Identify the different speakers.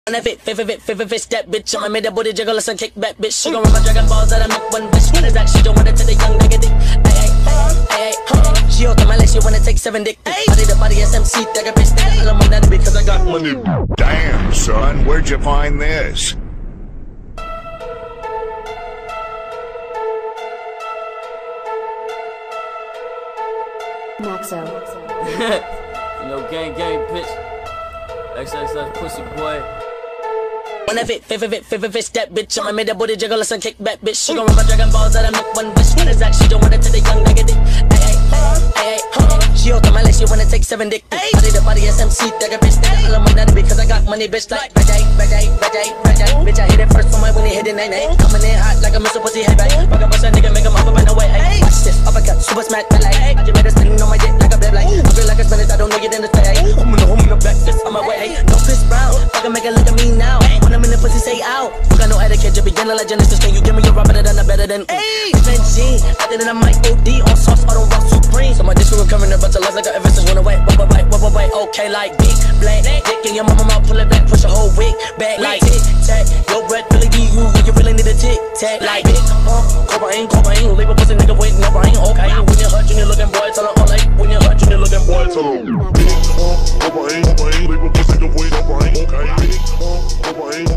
Speaker 1: Favorite bitch, that bitch. I made that booty jiggle, listen, kick back, bitch. She gon' run my Dragon Balls that I make one bitch. What is that? She don't wanna take the young nigga dick. Ay, she out to my leg, she wanna take 7 dick. Body to body SMC, that bitch. I love my daddy because I got money.
Speaker 2: Damn, son, where'd you find this?
Speaker 3: Maxo.
Speaker 4: You know, gang, bitch. XXX pussy boy.
Speaker 1: Favorite bitch, that bitch. I made that booty jiggle, listen, kick back, bitch. She gon' run my Dragon Balls that I make one bitch. What is that? She don't wanna take the young nigga dick. Ay, she out to my leg, she wanna take 7 dick. Body to body SMC, that bitch. I love my daddy because I got money, bitch. Like bitch, I hit it first on my when he hit it, nay. Coming in hot like a missile pussy, hey, babe. Fuck a bunch of nigga, make him up and away. Ay, watch this, uppercut, super smack, like. I just made a sting on my dick like a blab, like. I feel like a Spanish, I don't know you in the stay. I'm in the back, fist on my way. No Chris Brown, fuck make it look at me now. When I'm in the pussy, say out. You got no etiquette, you beginner like Genesis. Can you give me a rubber that I'm better than? Benji, I did it, I might OD on sauce, I don't rock Supreme. So my dish was recovering a bunch of lies like I ever since went away. Wait, okay, like big black. Dick in your mama mouth, pull it back, push a whole wig back like tic tac. Your breath really be you when you really need a tic tac. Like big cobain, leave a pussy nigga waiting no brain. Okay, when you hurt, you need looking boy, tell her all like when you hurt, you need looking boy, tell her. Big cobain, leave a pussy nigga waiting no brain. Okay, big cobain.